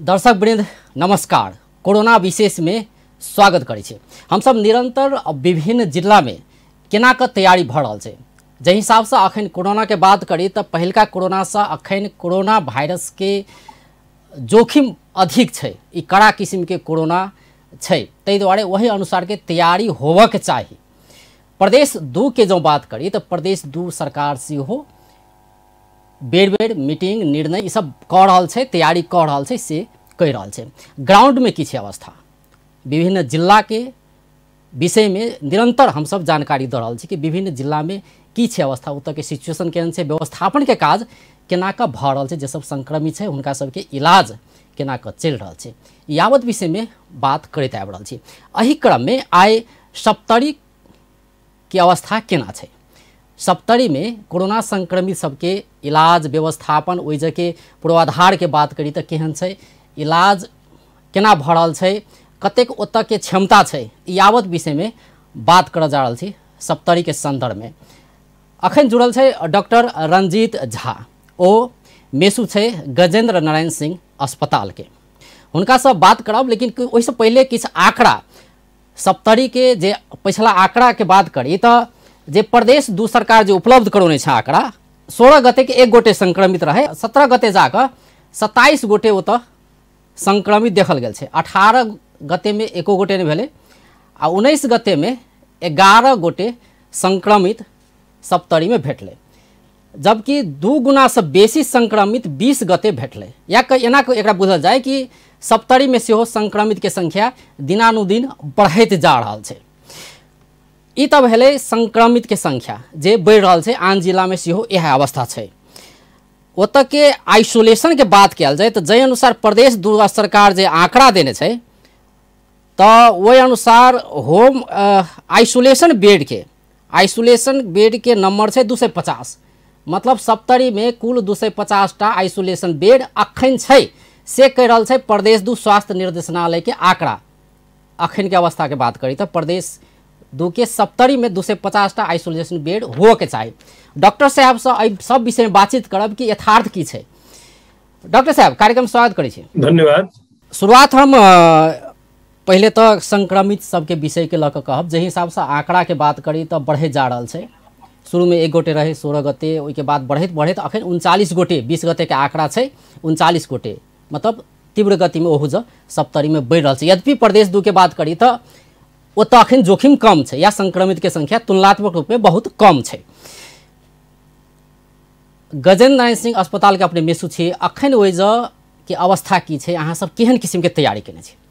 दर्शक वृंद नमस्कार। कोरोना विशेष में स्वागत करै छै। हम सब निरंतर विभिन्न जिला में केना के तैयारी भ रहल छै। जे हिसाब से अखन कोरोना के बात करी तो पहिलका कोरोना से अखन कोरोना वायरस के जोखिम अधिक छै। ई कड़ा किस्म के कोरोना छै, तै दुआरे वही अनुसार के तैयारी होबे के चाही। प्रदेश 2 के जो बात करी तो प्रदेश 2 सरकार से हो बेर बेर मीटिंग निर्णय सब कह रहल छै, तैयारी कह रहल छै, से कह रहल छै। ग्राउंड में की छै अवस्था, विभिन्न जिला के विषय में निरंतर हम सब जानकारी द रहल छी कि विभिन्न जिला में की छै अवस्था, ओतऽ के सिचुएशन केहन छै, व्यवस्थापन के काज केना के भ रहल छै, जे सब संक्रमित छै हुनका सबके इलाज केना के चल रहल छै, यावत विषय में बात करैत आबि रहल छी। एही क्रम में आइ सप्तरी की अवस्था केना छै। सप्तरी में कोरोना संक्रमित सबके इलाज व्यवस्थापन ओहि जगह के पूर्वाधार के बात करी तो केहन छै, इलाज केना भ रहल छै, कतेक ओतऽ के क्षमता छै, यावत विषय में बात कर जा रहल छी। सप्तरी के संदर्भ में अखन जुड़ल छै डॉक्टर रंजीत झा, ओ मेसू छै गजेंद्र नारायण सिंह अस्पताल के, हुनका सब बात करब। लेकिन ओहि से पहले किछ आंकड़ा सप्तरी के जे पिछला आंकड़ा के बात करी तो जे प्रदेश 2 सरकार जो उपलब्ध करौने छै आंकड़ा, 16 गते के 1 गोटे संक्रमित रहे, 17 गते जाकर 27 गोटे ओतऽ संक्रमित देखल गेल छै, 18 गते में 1 गोटे नहीं भेले, आ 19 गते में 11 गोटे संक्रमित सप्तरी में भेटले, जबकि 2 गुना से बेसी संक्रमित 20 गते भेटले। या एना एकरा बुझल जाए कि सप्तरी में सेहो संक्रमित के संख्या दिनानुदिन बढ़ैत जा रहल छै। ई तब भेले संक्रमित के संख्या जे बढ़ रहल छै। आन जिला में सेहो यह अवस्था छै। ओतऽ के आइसोलेशन के बात कयल जाए तो जे अनुसार प्रदेश 2 सरकार जे आंकड़ा देने छै तो वही अनुसार होम आइसोलेशन बेड के नंबर छै 250। मतलब सप्तरी में कुल 250 टा आइसोलेशन बेड अखन छै, से कह रहल छै प्रदेश 2 स्वास्थ्य निर्देशनालय के आंकड़ा। अखन के अवस्था के बात करी तो प्रदेश 2 के सप्तरी में 250 टा आइसोलेशन बेड हो के चाहिए। डॉक्टर साहब से सब विषय में बातचीत करब कि यथार्थ की छै। डॉक्टर साहब कार्यक्रम स्वागत करै छी। धन्यवाद। शुरुआत हम पहले तो संक्रमित सबके विषय के लऽ कहब। जे हिसाब से आंकड़ा के बात करी तो बढ़े जा रहल छै। शुरू में 1 गोटे रहे 16 गते, ओहि के बाद बढ़ैत अखन 39 गोटे 20 गते के आंकड़ा छै, 39 गोटे, मतलब तीव्र गति में ओहू सप्तरी में बढ़ रहल छै। यद्यपि प्रदेश 2 के बात करी तो ओतऽ अखन जोखिम कम छै, या संक्रमित के संख्या तुलनात्मक रूप में बहुत कम छै। गजेंद्र नारायण सिंह अस्पताल के अपने मेसू छी, अखन ओहि के अवस्था की छै, अहाँ सब केहन किस्म के तैयारी केने छी।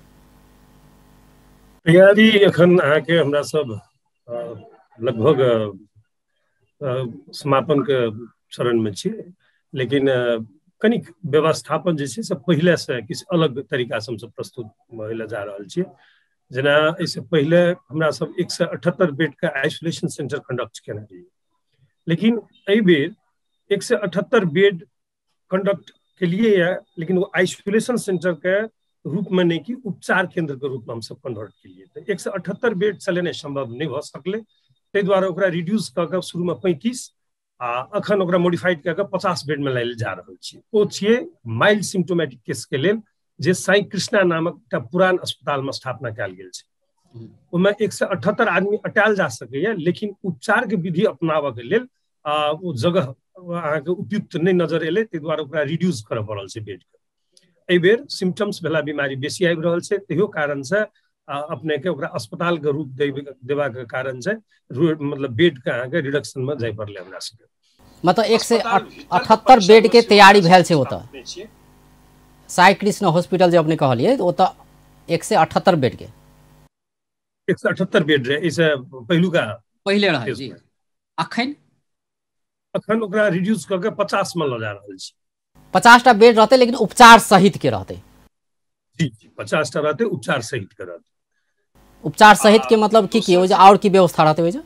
तैयारी अखन अहाँ के हमरा सब लगभग समापन के चरण में छी, लेकिन कनिक व्यवस्थापन जे छै से पहले से किछ अलग तरीका से हम सब प्रस्तुत होइले जा रहल छी। जेना इससे पहले हमरा सब 178 बेड का आइसोलेशन सेंटर कंडक्ट केने रही, लेकिन एहि बेर 178 बेड कंडक्ट के लिए है, लेकिन वो आइसोलेशन सेंटर के रूप में नहीं कि उपचार केंद्र के रूप में हम सब कन्वर्ट किए। तो 178 बेड चलेने संभव नहीं भ सकले, ताहि दुआरे ओकरा रिड्यूस क के शुरू में 35 आ अखन ओकरा मॉडिफाइड क के 50 बेड में लायल जा रहल छी। ओ छिए माइल्ड सिम्टोमेटिक केस के लेल जे साई कृष्णा नामक एकटा पुरान अस्पताल में स्थापना कयल गेल छै। ओहिमे 178 आदमी अटायल जा सकैए, लेकिन उपचार के विधि अपनाबऽ के लेल ओ जगह अहाँ के उपयुक्त नहीं नजर एले, ताहि दुआरे ओकरा रिड्यूस करऽ पड़ल छै बेड के। एहि बेर सिम्टम्स वाला बीमारी बेसी आबि रहल छै, तहियो कारण से अपने के ओकरा अस्पताल के रूप देबा के कारण से मतलब बेड के अहाँ के रिडक्शन में जाय पड़ले हमरा सबके। मतलब 178 बेड के तैयारी भेल छै ओतऽ साई कृष्ण हॉस्पिटल जे अपने कहलिए, ओतऽ 178 बेड के 178 बेड रहे, इसे पहले रहे जी। अखन ओकरा रिड्यूस क के 50 में ल जा रहल छी। 50 टा बेड रहते, लेकिन उपचार सहित के रहते। जी 50 टा रहते, उपचार सहित के रहते। उपचार सहित के मतलब की हो और की व्यवस्था रहते हो?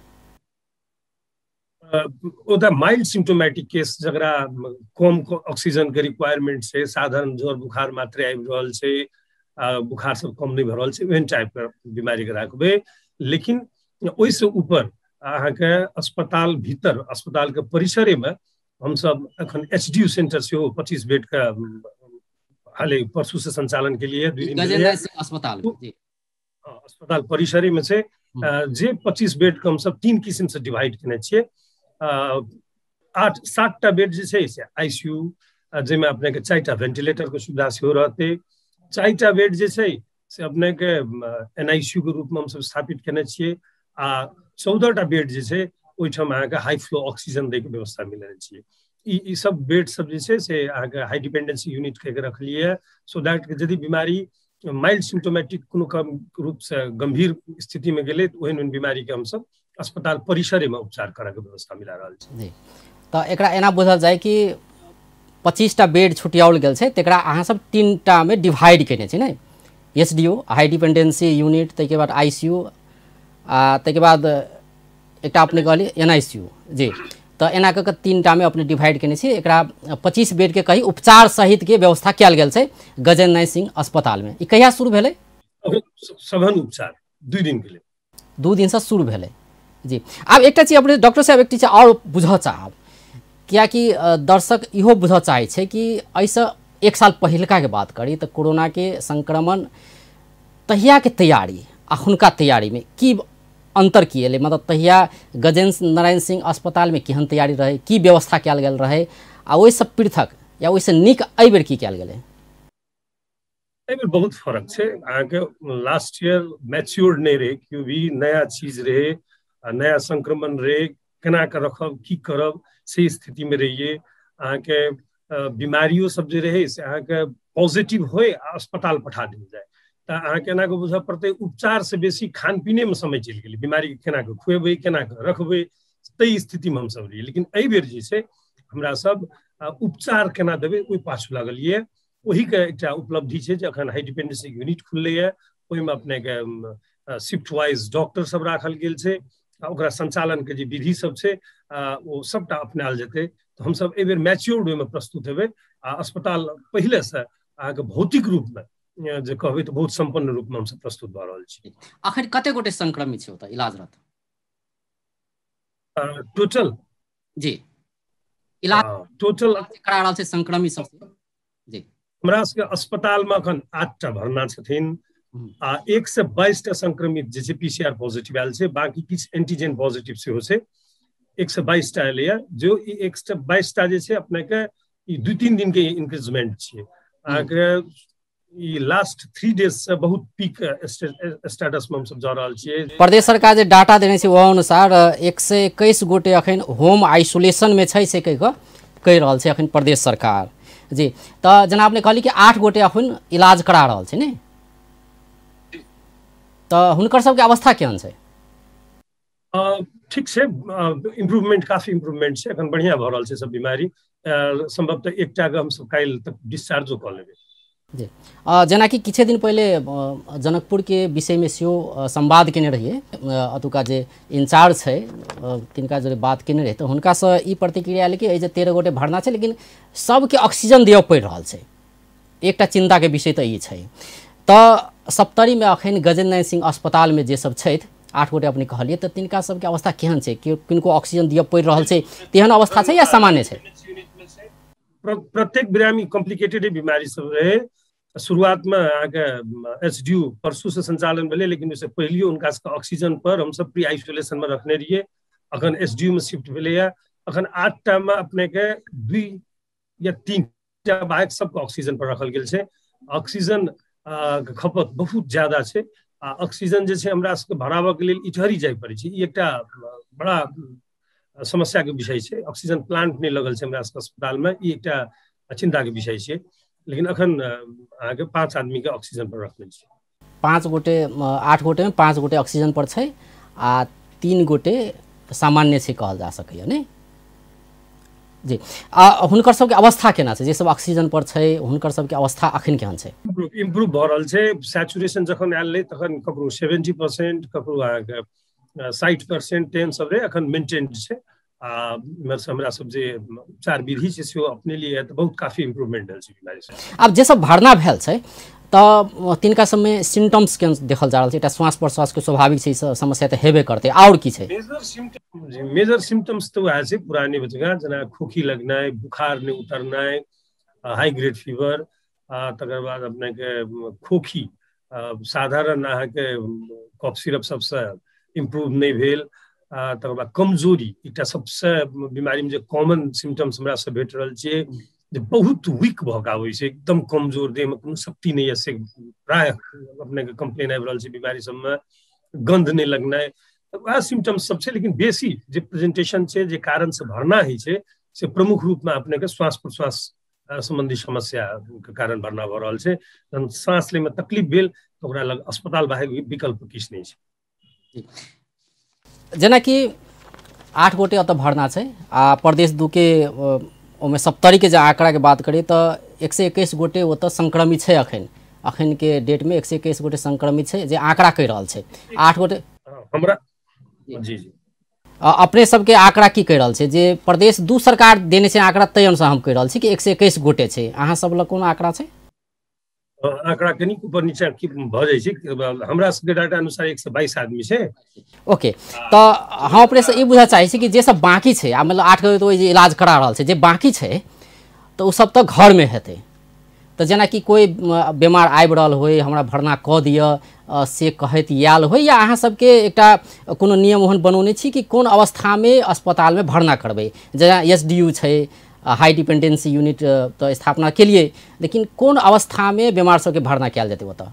ओदा माइल्ड सिम्टोमेटिक केस जकरा कम ऑक्सीजन के रिक्वायरमेंट छै, साधारण ज्वर बुखार मात्रे आबि रहल छै, बुखार सब कम नहीं भ रहल छै, एहन टाइप के बीमारी के राखबे। लेकिन ओहि से ऊपर अहाँ के अस्पताल भीतर अस्पताल के परिसरे में हम सब अखन एचडीयू सेंटर से 25 बेड का हालै परसों से संचालन के लिए 2 दिन गजेंद्र सिंह अस्पताल में जी अस्पताल परिसर में से जे 25 बेड के हम सब 3 किस्म से डिवाइड केने छियै 8-7टा बेड जे छै से आईसीयू जेमे अपने के 4टा वेंटिलेटर के सुविधा सेहो रहते 4टा बेड जे छै से अपने के एनआईसीयू के रूप में हम सब स्थापित केने छियै आ 14टा बेड जे छै ओइठाम अहाँ के हाई फ्लो ऑक्सीजन दै के व्यवस्था मिल रहल छियै ई सब बेड सब जे छै से अहाँ के हाई डिपेंडेंसी यूनिट के रखलिए सो दैट यदि बीमारी माइल्ड सिम्टोमेटिक कोनो रूप से गंभीर स्थिति में गेले तो ओहन बीमारी के हम सब अस्पताल परिसर में उपचार करे के व्यवस्था मिला रहल छै जी तो एकरा एना बुझल जाय कि 25टा बेड छुटियाओल गेल छै तेकरा अहाँ सब 3टा में डिवाइड केने छी नै एसडीओ हाई डिपेंडेंसी यूनिट तै के बाद आईसीयू आ तै के बाद एकटा अपने कहली एनआईसीयू जी तो एना कऽ 3टा में अपने डिवाइड केने छी एकरा 25 बेड के कही उपचार सहित के व्यवस्था कयल गेल छै गजेंद्र सिंह अस्पताल में ई कहिया शुरू भेलै सघन उपचार 2 दिन के लिए 2 दिन से शुरू भेलै जी आब एकटा चीज अपने डॉक्टर साहब एक चीज और बुझऽ चाहब कियाकि दर्शक इहो बुझऽ चाहै छै कि ऐसे 1 साल पहिलका के बात करी तो कोरोना के संक्रमण तहिया के तैयारी अखुनका तैयारी में की अंतर की एले मतलब तहिया गजेंद्र नारायण सिंह अस्पताल में केहन तैयारी रहे की व्यवस्था कयल गेल रहे आ ओइ से पृथक या ओइ से नीक एहि बेर की कयल गेलै एहि बेर बहुत फर्क छै अहाँ के लास्ट ईयर मैच्योर्ड नहीं रहे क्यों भी नया चीज रहे नया संक्रमण रहे केना के रखब की करब से स्थिति में रहिए अहाँ के बीमारियों सब जे रहे से अहाँ के पॉजिटिव होय अस्पताल पठा देल जाए तो अहाँ केना के बुझ पड़ते उपचार से बेसी खान पीने में समय चलि गेलै बीमारी के केना के खुएबै केना के रखबै तै स्थिति में हम सब रहिए लेकिन एहि बेर जे छै हमरा सब उपचार केना देबै ओहि पाछू लागलिए ओही के एकटा उपलब्धि छै जे अखन हाई डिपेंडेंसी यूनिट खुललैए ओहिमे अपने के शिफ्ट वाइज डॉक्टर सब राखल गेल छै ओकरा संचालन के जे विधि सब छै ओ सबटा अपनायल जेतै तो हम सब एहि बेर मैच्योर्ड वे में प्रस्तुत हेबै आ अस्पताल पहिले से अहाँके भौतिक रूप में जे कहबै तो बहुत संपन्न रूप में हम सब प्रस्तुत भ रहल छी आखिर कते गोटे संक्रमित छै ओतऽ इलाजरत टोटल जी इलाज टोटल करा रहल छै संक्रमित सब जी हमरा सबके अस्पताल में अखन 8टा भरना छथिन आ 122टा संक्रमित जे छै पीसीआर पॉजिटिव आयल छै बाकी किछ एंटीजन पॉजिटिव सेहो छै 122टा एलैया जो 122टा जे छै अपने के ई 2-3 दिन के इंक्रीजमेंट छै अहाँके ई लास्ट 3 डेज से बहुत पीक स्टेटस में हम सब जा रहल छियै प्रदेश सरकार जे डाटा देने छै ओह अनुसार 121 गोटे अखन होम आइसोलेशन में छै से कहि रहल छै अखन प्रदेश सरकार जी तो जेना आपने कहली कि 8 गोटे अखन इलाज करा रहल छै ने तो हुनकर सबके अवस्था केहन छै ठीक छै इम्प्रूवमेंट काफी इम्प्रूवमेंट छै अखन बढ़िया भ रहल छै सब बीमारी संभवतः एकटा के हम सब काल्हि तक डिस्चार्जो क लेबै जी जेना कि किछे दिन पहले जनकपुर के विषय में सेहो संवाद केने रहिए अतुका जे इंचार्ज छै तिनका जे बात केने रहे तो हुनका से ई प्रतिक्रिया आयल कि जे 13 गोटे भरना छै लेकिन सबके ऑक्सीजन दिय पड़ि रहल छै एकटा चिंता के विषय तो ई छै तो सप्तरी में अखन गजेंद्र सिंह अस्पताल में जे सब छै 8 गोटे अपने कहलिए तो तिनका सबके अवस्था केहन छै किनको ऑक्सीजन दिय पड़ि रहल छै तेहन अवस्था छै या सामान्य छै प्रत्येक बिरामी कॉम्प्लिकेटेड बीमारी सब रहे शुरुआत में आगे एसडीयू परसों से संचालन भेले लेकिन उससे पहले उनका ऑक्सीजन पर हम सब प्री आइसोलेशन में रखने रहिए अखन एसडीयू में शिफ्ट भेले अखन 8टा में अपने के 2 या 3टा बाइक सबके ऑक्सीजन पर रखल गेल छै ऑक्सीजन के खपत बहुत ज्यादा छै आ ऑक्सीजन जे छै हमरा सबके भराबऽ के लेल इटहरी जाय पड़ै छै ई एकटा बड़ा समस्या के विषय छै ऑक्सीजन प्लांट नहीं लगल छै हमरा सबके अस्पताल में ई एकटा चिंता के विषय छै लेकिन अखन आगे 5 आदमी के ऑक्सीजन पर रखने छी 5 गोटे 8 गोटे में 5 गोटे ऑक्सीजन पर छै आ 3 गोटे सामान्य छै कहल जा सकैया ने जी हुनकर सबके अवस्था केना छै जे सब ऑक्सीजन पर छै हुनकर सबके अवस्था अखन केहन छै इम्प्रूव भ रहल छै सैचुरेशन जखन आयल रहे तखन ककरो 70% ककरो आगे 60% टेन सब रहे अखन मेंटेन्ड छै हमरा सब जे उपचार विधि छै से अपने लिए तो बहुत काफी इम्प्रूवमेंट भेल छै बीमारी से अब जे सब भरना भेल छै तो तिनका सब में सिम्टम्स के देखल जा रहल छै एकटा श्वास प्रश्वास के स्वाभाविक छै समस्या तो हेबे करते और की छै मेजर सिम्टम्स तो वह छै पुराने जगह जना खोखी लगनाय बुखार नहीं उतरनाय हाई ग्रेड फीवर तकर बाद अपने के खोखी साधारण अहाँके कफ सिरप सबसे इम्प्रूव नहीं भेल, तकर बाद कमजोरी एकटा सबसे बीमारी में जो कॉमन सिम्टम्स हमरा से भेट रहल छियै जे बहुत वीक भऽ कऽ आबै छै, एकदम कमजोर, देह में कोनो शक्ति नहीं है, से प्राय अपने के कंप्लेन आबि रहल छै बीमारी सबमे, गंध नहीं लगनाइ, वह सिम्टम्स सब छै। लेकिन बेसी जे प्रेजेंटेशन छै जे कारण से भरना होइ छै से प्रमुख रूप में अपने के श्वास प्रश्वास संबंधी समस्या के कारण भरना भऽ रहल छै। जहन सांस ले में तकलीफ भेल तो ओकरा लग अस्पताल बाहर विकल्प किछ नहीं छै। जेनाकि 8 गोटे अत भरना छै आ प्रदेश 2 के ओमे 70 के जे आंकड़ा के बात करी तो 121 गोटे ओत संक्रमित छै। अखन के डेट में 121 गोटे संक्रमित छै जे आंकड़ा कहि रहल छै। 8 गोटे हमरा जी अपने सबके आंकड़ा की कहि रहल छै जे प्रदेश 2 सरकार देने छै आंकड़ा, तै अनुसार हम कहि रहल छी कि 121 गोटे छै। अहाँ सब लग कोन आंकड़ा छै? आंकड़ा कनिक ऊपर नीचा भऽ जाइ छै, हमरा सबके डाटा अनुसार 122 आदमी छै। ओके, तो हम अपने से ई बुझा चाहै छी कि जे सब बाकी छै, मतलब 8 गोटे तो जे इलाज करा रहल छै, जे बाकी छै तो उ सब तो घर में हेतै। तो जेना कि कोई बीमार आबि रहल होय, हमरा भरना कऽ दिअ से कहैत आयल होय, या अहाँ सबके एकटा कोनो नियम ओहन बनौने छी कि कोन अवस्था में अस्पताल में भरना करबै? जेना SDU छै, हाई डिपेंडेंसी यूनिट तो स्थापना के लिए, लेकिन कोन अवस्था में बीमार सबके भरना कयल जेतै ओतऽ?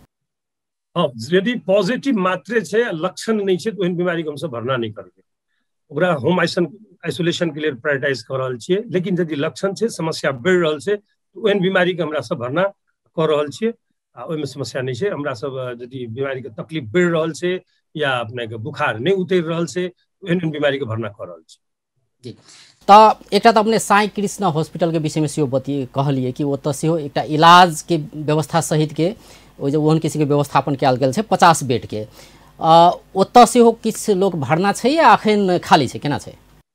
हाँ, यदि पॉजिटिव मात्रे छै, लक्षण नहीं छै, तो एहन बीमारी के हमसब भरना नहीं करबै, ओकरा होम आइसोलेशन के लिए प्रायोरिटाइज कर रहल छियै। लेकिन यदि लक्षण छै, समस्या बढ़ि रहल छै, तो ओहन बीमारी के हमरा सब भरना कर रहल छियै आ ओहिमे समस्या नहीं छै। हमरा सब यदि बीमारी के तकलीफ बढ़ि रहल छै या अपने के बुखार नहीं उतरि रहल छै, ओहन बीमारी के भरना कर रहल छियै। जी, तो एक तो अपने साई कृष्ण हॉस्पिटल के विषय में सेहो कहलिए कि ओतऽ सेहो एकटा इलाज के व्यवस्था सहित के ओहन किसी के व्यवस्थापन कयल गेल छै 50 बेड के, ओतऽ सेहो किछु लोग भरना छै या अखन खाली छै, केना छै?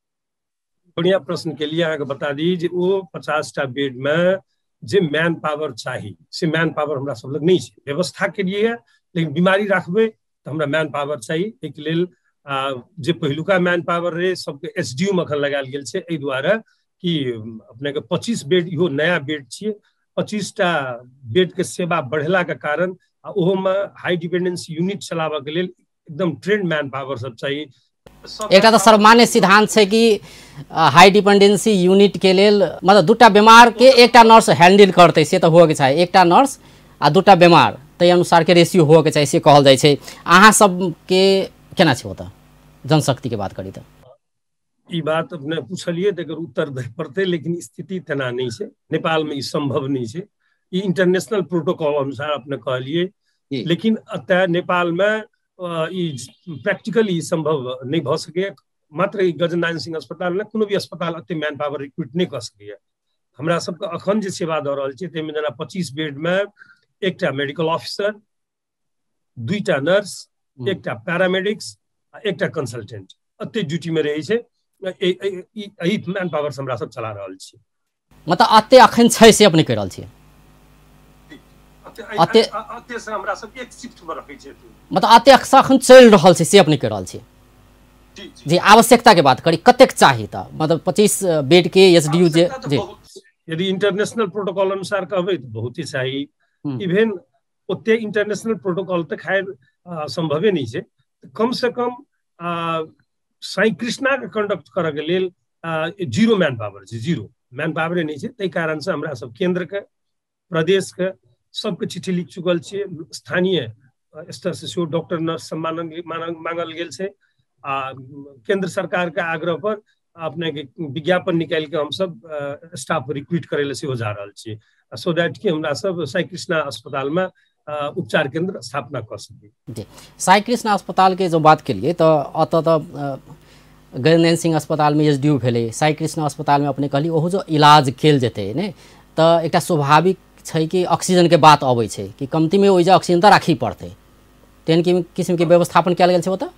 बढ़िया प्रश्न के लिए अहाँके बता दी जे ओ 50टा बेड में जे मैन पावर चाही से मैन पावर हमरा सब लग नहीं छै। व्यवस्था के लिए लेकिन बीमारी राखबै तो हमरा मैन पावर चाही। एक लेल जे पहिलुका मैन पावर रहे सबके SDU में अखन लगायल गेल छै, एहि दुआरे कि अपने के 25 बेड इहो नया बेड छियै, 25टा बेड के सेवा बढ़ेला के कारण आ ओहो में हाई डिपेंडेंसी यूनिट चलाबऽ के लेल एकदम ट्रेंड मैन पावर सब चाहिए। एक तो सर्वमान्य सिद्धांत है कि हाई डिपेंडेंसी यूनिट के लेल मतलब 2टा बीमार के 1टा नर्स हैंडल करते, से तो हो के चाहिए, 1टा नर्स आ 2टा बीमार, तै अनुसार के रेशियो हो के चाहिए, से कहल जाय छै। अहाँ सब के केना छै ओतऽ जनशक्ति के बात करी तो? ई बात अपने पूछलिए तो एकर उत्तर दे पड़ते, लेकिन स्थिति तेना नहीं छै। नेपाल में ई संभव नहीं छै, ई इंटरनेशनल प्रोटोकॉल अनुसार अपने कहलिए, लेकिन अतः नेपाल में प्रैक्टिकली संभव नहीं भ सके। मात्र गजनारायण सिंह अस्पताल में कोनो भी अस्पताल अते मैन पावर रिक्रूट नहीं कर सके। हमरा सबके अखन जे सेवा दऽ रहल छै ताहिमे जेना 25 बेड में 1टा मेडिकल ऑफिसर, 2टा नर्स, 1टा पैरामेडिक्स आ 1टा कंसल्टेंट अते ड्यूटी में रहै छै। एही मैन पावर से हमरा सब चला रहल छी। मतलब अते अखन छै से अपने कह रहल छी? अते से हमरा सब एक शिफ्ट में रखै छै, मतलब अते अखन चल रहल छै से अपने कह रहल छी? जी, आवश्यकता के बात करी कतेक चाहिए था, मतलब 25 बेड के SDU जे जी यदि इंटरनेशनल प्रोटोकॉल अनुसार कहबै तो बहुत ही चाहिए। इवन ओते इंटरनेशनल प्रोटोकॉल तक खैर संभवे नहीं छै, कम से कम साई कृष्णा के कंडक्ट करऽ के लेल 0 मैन पावर छै, 0 मैन पावर नहीं छै। तै कारण से हमरा सब केंद्र के प्रदेश के सबके चिट्ठी लिख चुकल छियै, स्थानीय स्तर से सेहो डॉक्टर नर्स मांगल गेल छै आ केंद्र सरकार के आग्रह पर अपने के विज्ञापन निकाल के हम सब स्टाफ रिक्रूट करे ले सेहो जा रहल छियै, सो दैट कि हमरा सब साई कृष्णा अस्पताल में उपचार केंद्र स्थापना कर सकी। जी, साई कृष्णा अस्पताल के जो बात के लिए तो अत तो गजनारायण सिंह अस्पताल में SDU भेले, साई कृष्णा अस्पताल में अपने कहली ओहो जो इलाज कल जेते ने, तो एक स्वाभाविक छै कि ऑक्सीजन के बात अबै छै कि कमती में ओइजा ऑक्सीजन तो राखी पड़ते, तेहन किस्म के व्यवस्थापन कयल गेल छै ओतऽ?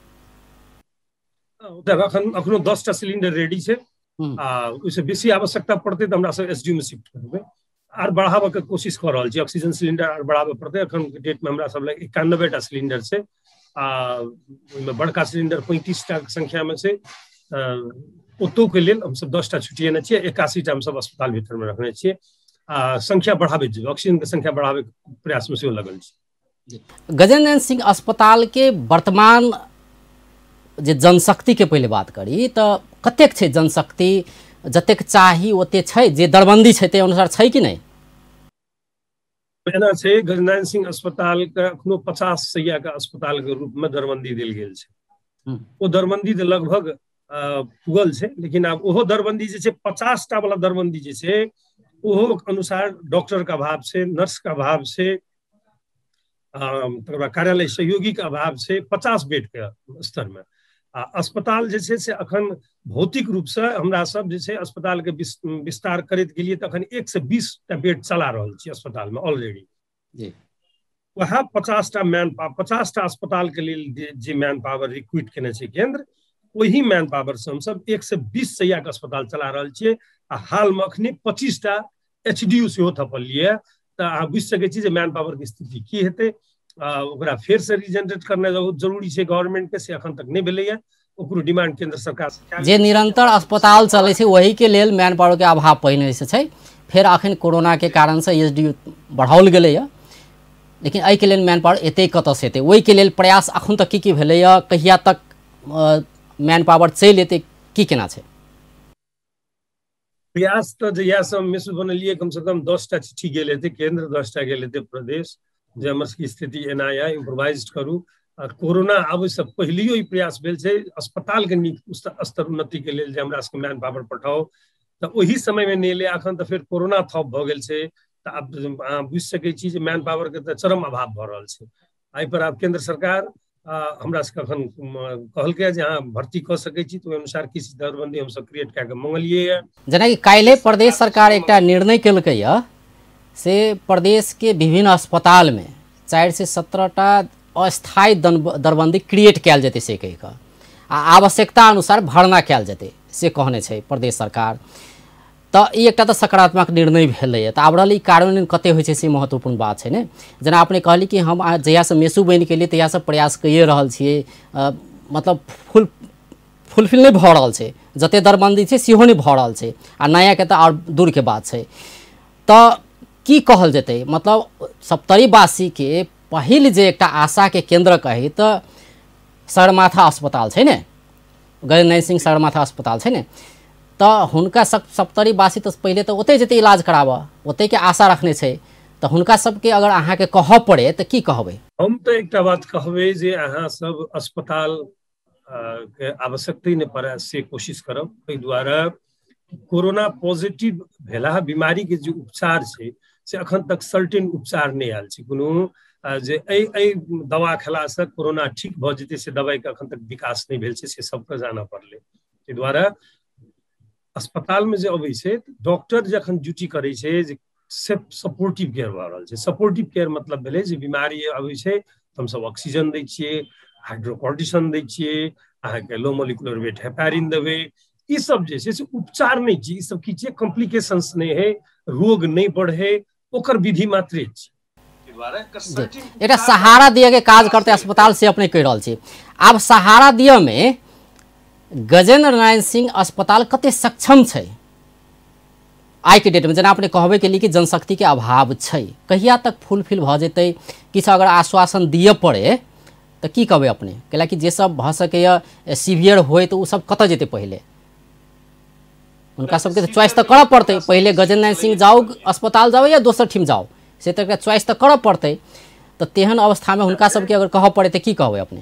अखनो 10टा सिलिंडर रेडी छै आ ओइसे बेसी आवश्यकता पड़ते तो हमरा सब SDU में शिफ्ट करबै आर बढ़ाबे के कोशिश कर रहल छी। ऑक्सीजन सिलिंडर आर बढ़ाबे पड़ते, अखन के डेट में हमरा सब लग 91टा सिलिंडर छै आ ओइमे बड़का सिलिंडर 35टा के संख्या में छै। ओतो के लेल हम सब 10टा छुटिएने छियै, 81टा हम सब अस्पताल भीतर में रखने छियै। संख्या बढ़ावे छै, ऑक्सीजन के संख्या बढ़ावे प्रयास में सेहो लगल छै। गजेंद्र सिंह अस्पताल के वर्तमान जे जनशक्ति के पहले बात करी तो कतेक छै जनशक्ति, जतेक चाही ओते छै, जे दरबंदी छै ते अनुसार छै कि नहीं? एना छै गजेंद्र सिंह अस्पताल के अखनो 50 शैय्या के अस्पताल के रूप में दरबंदी देल गेल छै। वो दरबंदी तो लगभग पुगल छै, लेकिन आब ओहो दरबंदी जे छै 50टा वाला दरबंदी जे छै ओहो अनुसार डॉक्टर का अभाव छै, नर्स का अभाव छै, कार्यालय सहयोगी का अभाव छै 50 बेड के स्तर में। अस्पताल जे छै से अखन भौतिक रूप से हमरा सब जे छै अस्पताल के विस्तार करैत गेलिए तो अखन 1 से 20टा बेड चला रहल छी अस्पताल में ऑलरेडी। वह 50टा अस्पताल के लिए जे मैन पावर रिक्रूट केने छै केंद्र, वही मैन पावर से हम सब 1 से 20 शैय्या के अस्पताल चला रहल छियै। आ हाल में अखने 25टा एचडीयू सेहो थपलिए, तो अहाँ बुझि सकै छी जे मैन पावर के स्थिति की हेतै। ओकरा फेर से रिजेनरेट करना बहुत जरूरी छै गवर्नमेंट के, से अखन तक नहीं भेलैया, ओकरो डिमांड केंद्र सरकार जे निरंतर अस्पताल चले छै वही के लेल मैन पावर के अभाव पहिने से छै, फेर अखन कोरोना के कारण से एचडीयू बढ़ाओल गेलैया, लेकिन एहि के लेल मैन पावर एते कतऽ से एतै, ओहि के लेल प्रयास अखन तक की भेलैया, कहिया तक मैन पावर चलि एतै, की केना छै प्रयास? तो जहिया से हम मिसु बनलिए कम से कम 10टा चिट्ठी गेल हेतै केंद्र, 10टा गेल हेतै प्रदेश, जे हमर सबके स्थिति एना या इम्प्रोवाइज करू। और कोरोना आबै से पहिलियो ई प्रयास भेल छै अस्पताल के नीक स्तर उन्नति के लेल जे हमरा सबके मैन पावर पठाओ, तो ओही समय में नहीं एलै। अखन तो फिर कोरोना थप भऽ गेल छै, तो आब अहाँ बुझि सकै छी जे मैन पावर के तो चरम अभाव भऽ रहल छै। एहि पर आब केंद्र सरकार हमरा सबके अखन कहलकै जे अहाँ भर्ती कऽ सकै छी, तो ओहि अनुसार किछु दरबंदी हम सब क्रिएट कए के मंगलिए है। जेना कि काल्हि प्रदेश सरकार एकटा निर्णय केलकै या से प्रदेश के विभिन्न अस्पताल में 4 से 17टा अस्थायी दरबंदी क्रिएट कयल जेतै से कहि कऽ, आ आवश्यकता अनुसार भरना कयल जेतै से कहने छै प्रदेश सरकार। तो ई एकटा तो सकारात्मक निर्णय भेलैया। तो आब रहल ई कार्यान्वयन कते होइ छै से महत्वपूर्ण बात छै ने। जेना अपने कहली कि हम जहिया से मेसू बनि के लिए तहिया से प्रयास कइए रहल छियै, मतलब फुलफिल नहीं भऽ रहल छै, जते दरबंदी छै सेहो नहीं भऽ रहल छै, आ नया के तो और दूर के बात छै। तो की कहल जेतै, मतलब सप्तरीवासी के पहिल जे एकटा आशा के केंद्र कही तो सगरमाथा अस्पताल छै ने, गजेंद्र सिंह सगरमाथा अस्पताल छै ने, तो हुनका सप्तरीवासी तो पहले तो ओते जेते इलाज कराबऽ, ओते के आशा रखने छै, तो हुनका सबके अगर अहाँ के कहऽ पड़े तो की कहबै? हम तो एकटा बात कहबै जे अहाँ सब अस्पताल के आवश्यकता नहीं पड़े से कोशिश करब। एहि दुआरे कोरोना पॉजिटिव भेला बीमारी के जो उपचार छै से अखन तक सर्टेन उपचार नहीं आयल छै। कोनो जे एहि दवा खेला से कोरोना ठीक भऽ जेतै से दवाई के अखन तक विकास नहीं भेल छै, से सबके जानऽ पड़लै। ताहि दुआरे अस्पताल में जे अबै छै डॉक्टर जखन ड्यूटी करै छै जे सपोर्टिव केयर भऽ रहल छै। सपोर्टिव केयर मतलब भेलै जे बीमारी अबै छै तऽ हमसब ऑक्सीजन दै छियै, हाइड्रोकोर्टिसन दै छियै, अहाँके लो मोलिकुलर वेट हेपारिन देबै। ई सब जे छै से उपचार नहीं छै, ई सब की छै कॉम्प्लिकेशंस नहीं है, रोग नहीं बढ़े, ओकर विधि मात्रे छै। एकटा सहारा दिए के काज करते अस्पताल से अपने कहि रहल छी। आब सहारा दिए में गजेंद्र नारायण सिंह अस्पताल कते सक्षम छै आई के डेट में? जेना अपने कहबे के लिए कि जनशक्ति के अभाव छै, कहिया तक फुलफिल भऽ जेतै? किछु अगर आश्वासन दिए पड़े तो की कहबै अपने? कैलाकि जे सब भऽ सकैया सीवियर होय तो उ सब कतऽ जेतै पहले? उनका सबके तो चॉइस तो करऽ पड़तै, पहले गजेंद्र नारायण सिंह जाओ अस्पताल जाओ या दोसर ठिम जाओ, से तो चॉइस तो करऽ पड़तै। तो तेहन अवस्था में हुनका सबके अगर कहऽ पड़े तो की कहबै अपने?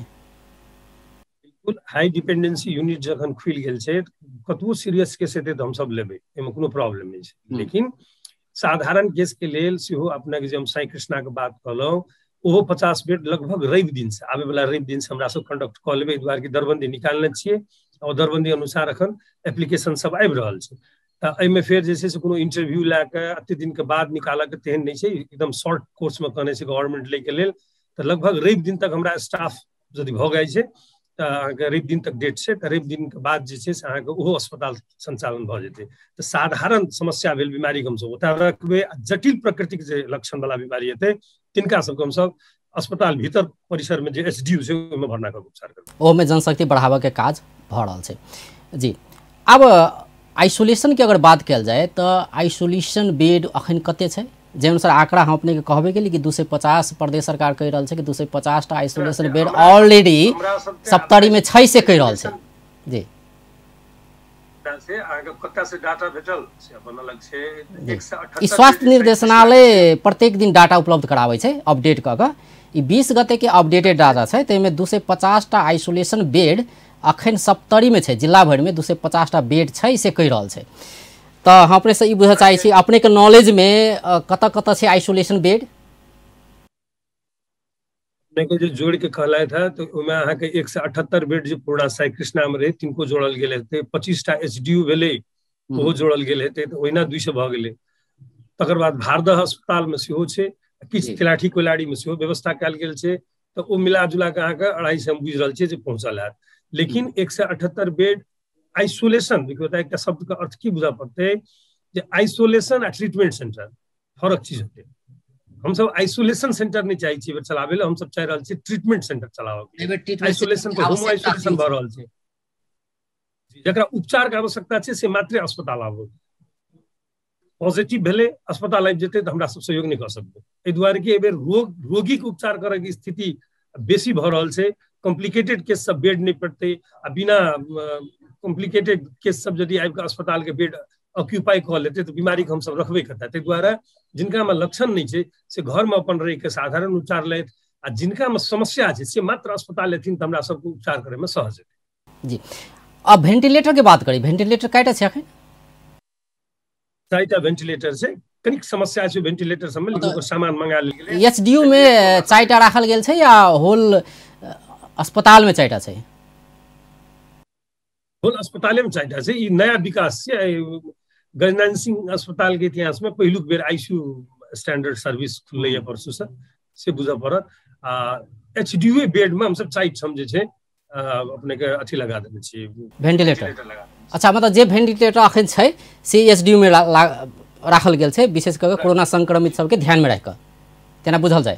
हाई डिपेंडेंसी यूनिट जखन खुलि गेल छै कतबो सीरियस केस हेतै तऽ हमसब लेबै, एहिमे कोनो प्रॉब्लम नहीं छै। लेकिन साधारण केस के लेल सेहो अपने के जे हम साई कृष्णा के बात कहलहुँ, ओहो 50 बेड लगभग रवि दिन से आबे वाला रवि दिन से हमरा सब कंडक्ट कऽ लेबै। एहि दुआरे कि दरबंदी निकालने छियै और दरबंदी अनुसार अखन एप्लीकेशन सब आबि रहल छै। तऽ एहिमे फेर जे छै से कोनो इंटरव्यू लए कऽ एते दिन के बाद निकालऽ के तेहन नहीं छै, एकदम शॉर्ट कोर्स में कहने छै गवर्नमेंट लै के लेल। तऽ लगभग रवि दिन तक हमरा स्टाफ यदि भऽ जाइ छै तऽ रवि दिन तक डेट छै, तऽ रवि दिन के बाद जे छै से अहाँके ओहो अस्पताल संचालन भऽ जेतै। तऽ साधारण समस्या भेल बीमारी के हमसब ओतय रखबै, जटिल प्रकृतिक जे लक्षण वाला बीमारी हेतै तिनका सबके हमसब अस्पताल भीतर परिसर में जे एचडीयू छै ओहिमे भरना कऽ उपचार करबै। ओहिमे जनशक्ति बढ़ाबऽ के काज भऽ रहल छै। जी, अब आइसोलेशन के अगर बात कल जाए तो आइसोलेशन बेड अखन कते छै जे अनुसार आंकड़ा हम अपने के कहबे के लिए कि 250 प्रदेश सरकार कह रहल छै कि 250 टा आइसोलेशन बेड ऑलरेडी सप्तरी में छै से कह रहल छै जी से आगे कत्ता से डाटा भेटल से अपन अलग से 178 स्वास्थ्य निर्देशनालय प्रत्येक दिन डाटा उपलब्ध कराबै छै अपडेट क क ई 20 गते के अपडेटेड डाटा छै तै में 250 टा आइसोलेशन बेड अखन सप्तरी में छै जिला भर में 250 टा बेड छै से कह रहल छै तो हम अपने से ई बुझे चाहे छी अपने के नॉलेज में कत कत छै आइसोलेशन बेड को जो जोड़ के कहला था तो ओमे अहाँ के 178 बेड जो पूर्णा साई कृष्णा में रहे तिनको जोड़ल गेल हेते 25 टा एचडीयू भेले ओहो जोड़ल गेल हेते तो ओहिना 200 भ गेले तकर बाद भारदह अस्पताल में सेहो छै किछ तिलाठी कोलाड़ी में सेहो व्यवस्था कयल गेल छै तो ओ मिला जुला के अहाँ के 250 हम बुझ रहल छै जे पहुंचल है लेकिन 178 बेड आइसोलेशन देखियो त एकटा शब्द का अर्थ की बुझा पड़ते जे आइसोलेशन आ ट्रीटमेंट सेंटर फरक चीज होते हम सब आइसोलेशन सेंटर नहीं चाहे छी चलाबे ले हम सब चाह रहल छी ट्रीटमेंट सेंटर चलाबे आइसोलेशन तो होम आइसोलेशन भ रहल छै जकरा उपचार के आवश्यकता छै से मात्र अस्पताल आबो पॉजिटिव भेले अस्पताल आबि जेते त हमरा सब सहयोग नहीं कर सकबे ए दुआरे कि एबेर रोगी के उपचार करे के स्थिति बेसी भ रहल छै कॉम्प्लिकेटेड केस सब बेड नहीं पड़ते आ बिना कॉम्प्लिकेटेड केस सब यदि आबि के अस्पताल के बेड ऑक्यूपाई कर लेते तो बीमारी के हम सब रखबे करता ते द्वारा जिनका में लक्षण नहीं छै से घर में अपन रह के साधारण उपचार लेत आ जिनका में समस्या छै से मात्र अस्पताल लेथिन तो हमरा सबको उपचार करे में सहज हेतै जी अब वेंटिलेटर के बात करी वेंटिलेटर कयटा छै अखन 4टा वेंटिलेटर छै कनिक समस्या छै वेंटिलेटर सब में लेकिन ओकर सामान मंगा लेल गेलै एचडीयू में 4टा राखल गेल छै या होल अस्पताल में 4टा छै होल अस्पताल में 4टा छै ई नया विकास छै गजनंदन सिंह अस्पताल के इतिहास में पहिलुक बेर आईसीयू स्टैंडर्ड सर्विस खुलले परसू से बुझा पड़त आ एचडीयू बेड में हम सब साइट समझे छै अपने के अथी लगा देने छी वेंटिलेटर अच्छा मतलब जे वेंटिलेटर अखन छै से एचडीयू में राखल गेल छै विशेष करके कोरोना संक्रमित सबके ध्यान में राख के तेना बुझल जाए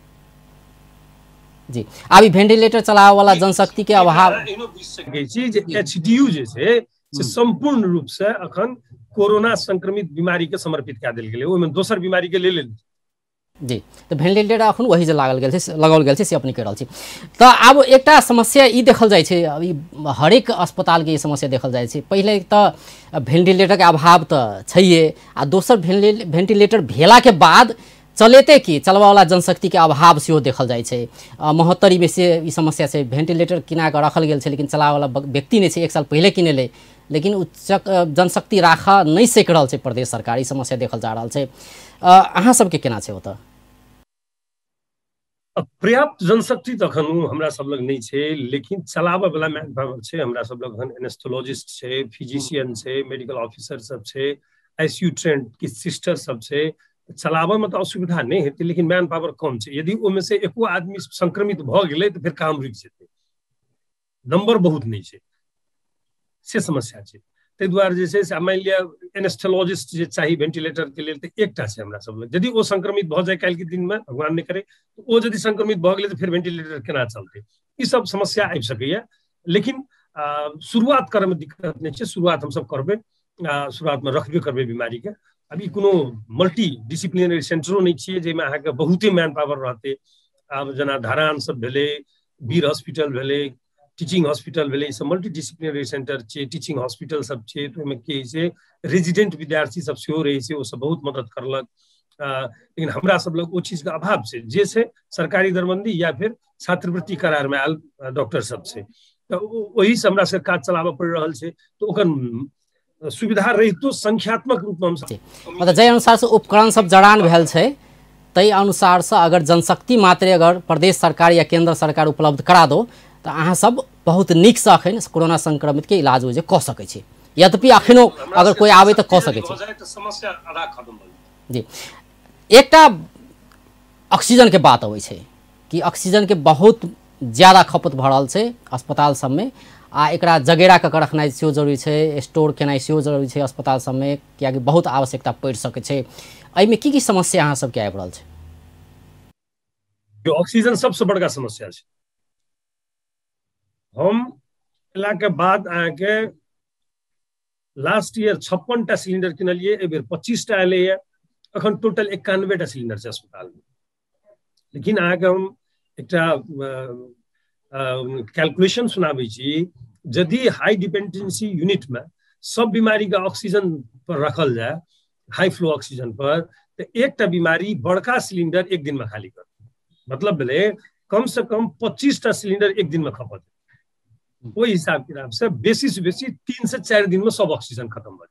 जी अभी वेंटिलेटर चलावे वाला जनशक्ति के अभाव एचडीयू जे छै से संपूर्ण रूप से अखन कोरोना संक्रमित बीमारी के समर्पित कऽ देल गेलै ओहिमे दोसर बीमारी के लेल जी तो वेंटिलेटर अखन वही जे लागल गेल छै लगाओल गेल छै से अपने कह रहल छी तो आब एकटा समस्या ई देखल जाइ छै अभी हरेक अस्पताल के ई समस्या देखल जाइ छै पहिले तो वेंटिलेटर के अभाव तो छैहे आ दोसर वेंटिलेटर भेला के बाद चलेते कि चलवा वाला जनशक्ति के अभाव सेहो देखल जाइ छै 72 में से ई समस्या छै वेंटिलेटर किना के रखल गेल छै लेकिन चलावे वाला व्यक्ति नहीं छै एक साल पहले किनेले लेकिन उच्च जनशक्ति राखा नहीं सक रहल छै प्रदेश सरकार ई समस्या देखल जा रहल छै अहाँ सबके केना छै ओतऽ पर्याप्त जनशक्ति तखन हमरा सब लग नहीं छै लेकिन चलाबे वाला मैन पावर छै हमरा सब लग एनेस्थोलॉजिस्ट छै फिजिशियन छै मेडिकल ऑफिसर सब छै आईसीयू ट्रेंड की सिस्टर सब छै चलाबे में तो असुविधा नहीं हेतै लेकिन मैन पावर कम छै यदि ओमे से एको आदमी संक्रमित भ गेलै तो फिर काम रुक जेतै नंबर बहुत नहीं छै से समस्या छै ते द्वारे जे छै से मान लिया एनेस्थोलॉजिस्ट जे चाही वेंटिलेटर के लेल तऽ एकटा छै हमरा सब लग यदि ओ संक्रमित भ जाय काल्हि के दिन में भगवान नहीं करे तो ओ यदि संक्रमित भ गेलै तो फिर वेंटिलेटर केना चलतै ई सब समस्या आबि सकैया लेकिन शुरुआत करे में दिक्कत नहीं छै शुरुआत हम सब करबै शुरुआत में रखबे करबै बीमारी के अभी कोनो मल्टी डिसिप्लिनरी सेंटरो नहीं छियै जेमे अहाँके बहुते मैन पावर रहते आब जेना धरान सब भेलै वीर हॉस्पिटल भेलै टीचिंग हॉस्पिटल भेलै सब मल्टी डिसिप्लिनरी सेंटर छै टीचिंग हॉस्पिटल सब छै तो ओहिमे की छै रेजिडेंट विद्यार्थी सब सेहो रहै छै ओ सब बहुत मदद करलक लेकिन हमरा सब लग ओ चीज के अभाव छै जे छै सरकारी दरबंदी या फिर छात्रवृत्ति करार में आयल डॉक्टर सब छै तो ओही से हमरा सबके काज चलाबऽ पड़ि रहल छै तो ओकर सुविधा रहितो संख्यात्मक रूप में हम मतलब जे अनुसार से उपकरण सब जड़ान भेल छै तै अनुसार से अगर जनशक्ति मात्रे अगर प्रदेश सरकार या केंद्र सरकार उपलब्ध करा दो तो अहाँ सब बहुत नीक से अखन कोरोना संक्रमित के इलाज जे कऽ सकै छी यद्यपि अखनो अगर कोई आवे तो कऽ सकै छी समस्या आधा खत्म जी एकटा ऑक्सीजन के बात अबै छै कि ऑक्सीजन के बहुत ज़्यादा खपत भऽ रहल छै अस्पताल सब में आ एकरा जगेरा कऽ रखनाइ सेहो जरूरी छै स्टोर केनाइ सेहो जरूरी छै अस्पताल सब में कियाकि बहुत आवश्यकता पड़ि सकै छै एहिमे की समस्या अहाँ सबके आबि रहल छै ऑक्सीजन सबसे बड़का समस्या छै हम अयला के बाद अहाँके लास्ट ईयर 56टा सिलिंडर किनलिए, एहि बेर 25टा एलैए, अखन टोटल 91टा सिलिंडर छै अस्पताल में। लेकिन अहाँके हम एकटा कैलकुलेशन सुनाबै छी, यदि हाई डिपेंडेंसी यूनिट में सब बीमारी का ऑक्सीजन पर रखल जाए, हाई फ्लो ऑक्सीजन पर, तो एक बीमारी बड़का सिलिंडर एक दिन में खाली कर, मतलब भेले कम से कम 25टा सिलिंडर एक दिन में खपत। ओहि हिसाब किताब से बेसी 3 से 4 दिन में सब ऑक्सीजन खत्म भ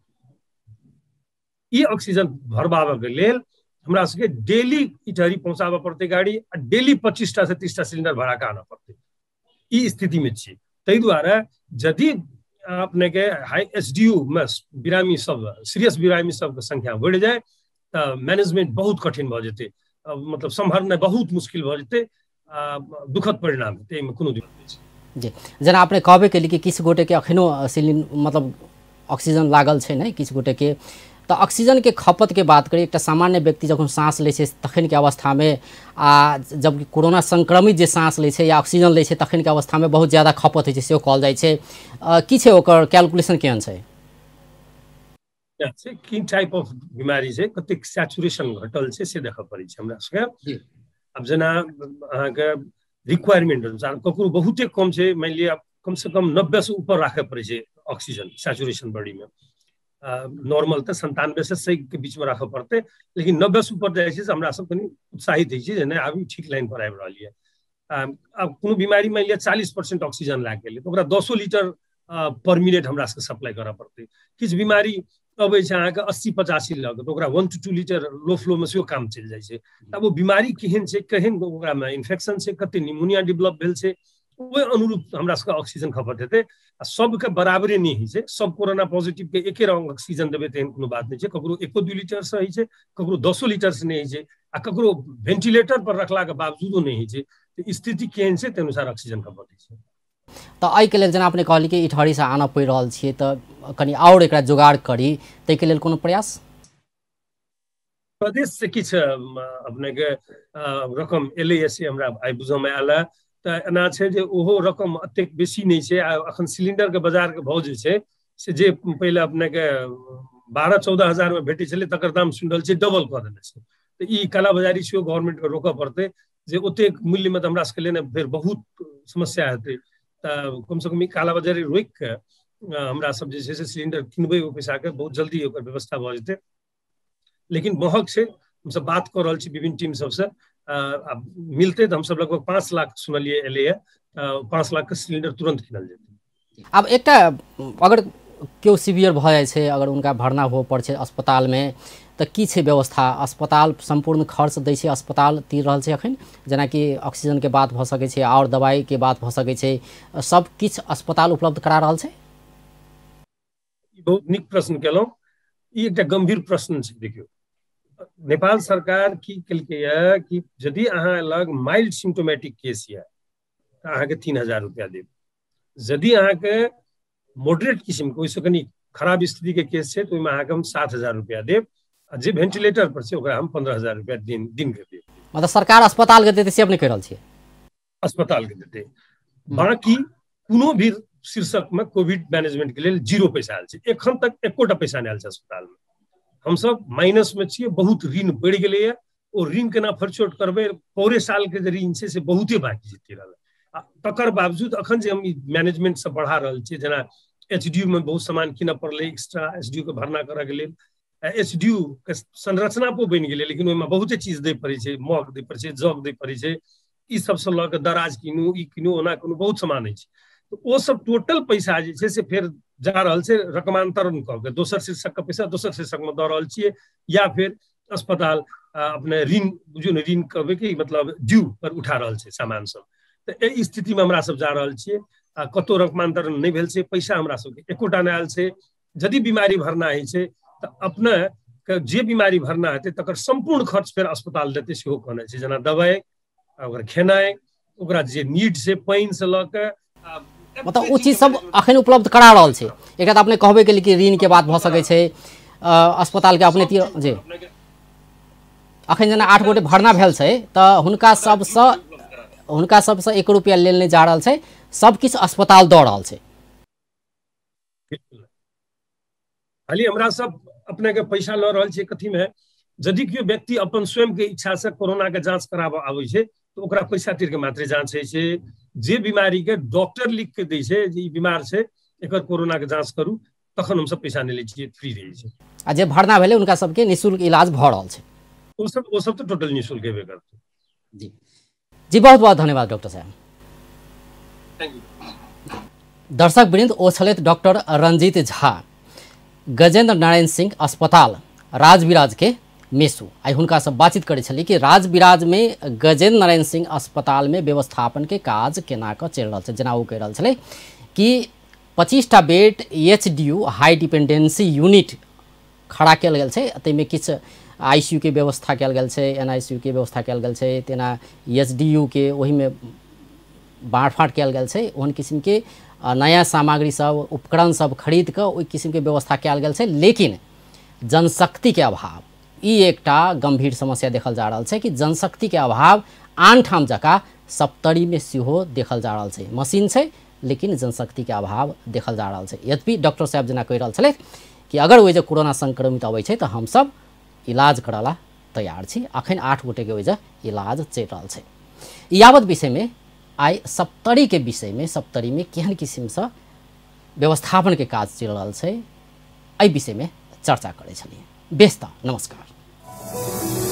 जाए। ई ऑक्सीजन भरबाबे के लेल हमरा सबके डेली इटहरी पहुंचाबे पड़ते गाड़ी, आ डेली 25टा से 30टा सिलिंडर भरा के आना पड़ते। ई स्थिति में छी। तै दुआरे यदि अपने के हाई एसडीयू में बिरामी सब, सीरियस बिरामी सब के संख्या बढ़ जाए तो मैनेजमेंट बहुत कठिन भ जेते, मतलब संभरना बहुत मुश्किल भ जेते, दुखद परिणाम हेतै, एहिमे कोनो दिक्कत नहि छै। जी, जेना अपने कहबे के कि किछु गोटे के अखनो मतलब ऑक्सीजन लागल छै नहीं, किछु गोटे के, तो ऑक्सीजन के खपत के बात करी, एक सामान्य व्यक्ति जखन सांस लै छै तखन के अवस्था में, आ जब कोरोना संक्रमित जे सांस लै छै या ऑक्सीजन लै छै तखन के अवस्था में बहुत ज़्यादा खपत होइ छै, सेहो कहल जाइ छै। की छै ओकर कैलकुलेशन केहन छै? की टाइप ऑफ बीमारी छै, कतेक सैचुरेशन घटल छै से देखऽ पड़ै छै हमरा सबके। अब जेना अहाँके रिक्वायरमेंट अनुसार ककरो बहुते कम छै, मान लिअ कम से कम 90 से ऊपर राखे पड़े छै ऑक्सीजन सैचुरेशन बॉडी में। नॉर्मल तो 97 से 100 के बीच में राखे पड़ते, लेकिन 90 से ऊपर जाए छै हमरा सब कनी उत्साहित होइ छै जे नहि आबी ठीक लाइन पर आबि रहल है। अब कोनो बीमारी मान लिअ 40% ऑक्सीजन लाग गेलै तो ओकरा 10 लीटर पर मिनट हमरा सबके सप्लाई करऽ पड़तै। किछु बीमारी अबै छै अहाँके 80-85 लग, तो ओकरा 1 to 2 लीटर लो फ्लो में सेहो काम चलि जाइ छै। तब वो बीमारी केहन छै, केहन ओकरा में इन्फेक्शन छै, कते निमोनिया डेवलप भेल छै, ओहि अनुरूप हमरा सबके ऑक्सीजन खपत हेतै। आ सबके बराबरे नहीं होइ छै, सब कोरोना पॉजिटिव के एके रंग ऑक्सीजन देबै तेहन कोनो बात नहीं छै। ककरो 1-2 लीटर से होइ छै, ककरो 10 लीटर से नहीं होइ छै, आ ककरो वेंटिलेटर पर रखला के बावजूदो नहीं होइ छै। तो स्थिति केहन छै ताहि अनुसार ऑक्सीजन खपत होइ छै। तो एहिके लेल जेना अपने कहली कि इटहरी से आना पड़ि रहल छियै, तो कनी और एकरा जुगाड़ करी, ताहिके लेल कोनो प्रयास प्रदेश से किछु अपने के रकम एलैए से हमरा आइ बुझमे आयल। तो एना छै जे ओहो रकम अतेक बेसी नहीं छै। अखन सिलिंडर के बाजार के भाव जे छै से जे पहले अपने के 12-14 हजार में भेटै छलै तकर दाम सुनि रहल छै डबल कऽ देने छै। तो ई कालाबाजारी सेहो गवर्नमेंट के रोकऽ पड़तै, जे ओतेक मूल्य में तो हमरा सबके लेने फेर बहुत समस्या हेतै। तो कम से कम ई कालाबाजारी रोकि के हमरा सब जे छै से सिलिंडर किनबै ओ पैसा के बहुत जल्दी ओकर व्यवस्था भऽ जेतै। लेकिन महग छै, हमसब बात कऽ रहल छी विभिन्न टीम सबसे, मिलते तो हमसब लगभग 5 लाख सुनलिए एलैए, 5 लाख के सिलिंडर तुरंत किनल जेतै। अब एकटा अगर केओ सीवियर भऽ जाइ छै, अगर उनका भरना हो पड़ छै अस्पताल में, तो की छै व्यवस्था? अस्पताल संपूर्ण खर्च दै छै, अस्पताल तीर रहल छै अखन, जेना कि ऑक्सीजन के बात भऽ सकै छै और दवाई के बात भऽ सकै छै, सब किछु अस्पताल उपलब्ध करा रहल छै? बहुत नीक प्रश्न केलहुँ। ई एकटा गंभीर प्रश्न छै। देखियौ, नेपाल सरकार की केलकैए कि यदि अहाँ लग माइल्ड सिम्टोमेटिक केस है तो अहाँके 3000 रुपया देब। यदि अहाँके मॉडरेट किस्म के ओहिसँ कनी खराब स्थिति के केस छै तो ओहिमे अहाँके हम 7000 रुपया देब, आ जे वेंटिलेटर पर छै ओकरा हम 15000 रुपया दिन के देब। मतलब सरकार अस्पताल के देतै से अपने कहि रहल छियै? अस्पताल के देतै। बाकी कोनो भी शीर्षक में कोविड मैनेजमेंट के लिए 0 पैसा आयल छै। एखन तक एकोटा पैसा नहीं आयल छै अस्पताल में। हम सब माइनस में छियै, बहुत ऋण बढ़ि गेलैए। ओ ऋण केना फरचोट करबै, पौरे साल के जे ऋण छै से बहुते बाकी जेते रहल। तकर बावजूद अखन जे हम मैनेजमेंट से बढ़ा रहल छियै, जेना एचडीयू में बहुत सामान कीनऽ पड़लै एक्स्ट्रा, एचडीयू के भरना करऽ के लेल। एचडीयू के संरचना पर बनि गेलै, लेकिन ओहिमे बहुते चीज दै पड़ै छै, मग दै पड़ै छै, जग दै पड़ै छै, ई सबसँ लऽ के दराज कीनू, ई कीनू, ओना कीनू, बहुत सामान होइ छै। तो ओ सब टोटल पैसा जे छै से फिर जा रहल छै रकमांतरण कऽ के, दोसर शीर्षक के पैसा दोसर शीर्षक में दऽ रहल छियै, या फिर अस्पताल अपने ऋण, बुझियौ ने ऋण कहबै कि मतलब ड्यू पर उठा रहल छै सामान सब। तो एहि स्थिति में हमरा सब जा रहल छियै। कतौ रकमांतरण नहीं भेल छै, पैसा हमरा सबके एकोटा नहीं आयल छै। यदि बीमारी भरना होइ छै तो अपने के जे बीमारी भरना हेतै तकर संपूर्ण खर्च फिर अस्पताल देतै सेहो कहने छै। जेना दवाई, ओकर खेनाइ, ओकरा जे नीड छै, पानि से लऽ के, मतलब वो चीज सब अखन उपलब्ध करा रहल छै। एकरा अपने कहबे के कि ऋण के बात भऽ सकै छै, अस्पताल के अपने तीर जे अखन जेना 8 गोटे भरना भेल छै तऽ हुनका सबसँ 1 रुपया लेल नहीं जा रहल छै, सब किछु अस्पताल दऽ रहल छै। खाली हमरा सब अपने के पैसा लऽ रहल छै कथी में, यदि केओ व्यक्ति अपन स्वयं के इच्छा से कोरोना के जांच कराबऽ आबै छै तो ओकरा पैसा तिर के मात्रे जांच होइ छै। जे बीमारी के डॉक्टर लिख के दै छै जे ई बीमार छै एकर कोरोना के जांच करू, तखन हम सब पैसा नहीं लै छियै, फ्री रहै छै। आ जे भरना भेलै उनका सबके निःशुल्क इलाज भऽ रहल छै। वो सब तो टोटल निःशुल्क हेबे करतै। जी जी, बहुत बहुत धन्यवाद डॉक्टर साहब। Thank you. दर्शक वृंद, ओ छलथि डॉक्टर रंजीत झा, गजेंद्र नारायण सिंह अस्पताल राजविराज के मेसू। आई हुनका सब बातचीत करै छली कि राजविराज में गजेंद्र नारायण सिंह अस्पताल में व्यवस्थापन के काज केना कऽ चलि रहल छै। जेना ओ कहि रहल छलै कि 25टा bed HDU high dependency unit खड़ा कयल गेल छै, ताहिमे किछु ICU के व्यवस्था कयल गेल छै, NICU के व्यवस्था कयल गेल छै, तेना HDU के ओहिमे बाँट कयल गेल छै। ओहन किस्म के नया सामग्री सब उपकरण सब खरीद कऽ ओहि किस्म के व्यवस्था कयल गेल छै। लेकिन जनशक्ति के अभाव ई एकटा गंभीर समस्या देखल जा रहल छै कि जनशक्ति के अभाव आन ठाम जकाँ सप्तरी में सेहो देखल जा रहल छै। मशीन छै लेकिन जनशक्ति के अभाव देखल जा रहल छै। यद्यपि डॉक्टर साहब जेना कहि रहल छलै कि अगर ओहि जे कोरोना संक्रमित अबै छै तऽ हमसब इलाज करला तैयार छी। अखन 8 गोटे के वजह इलाज चलि रहल छै। यावत विषय में आई सप्तरी के विषय में, सप्तरी में केहन किस्म से व्यवस्थापन के काज चलि रहल छै, एहि विषय में चर्चा करै छलियै। बेस्ता नमस्कार।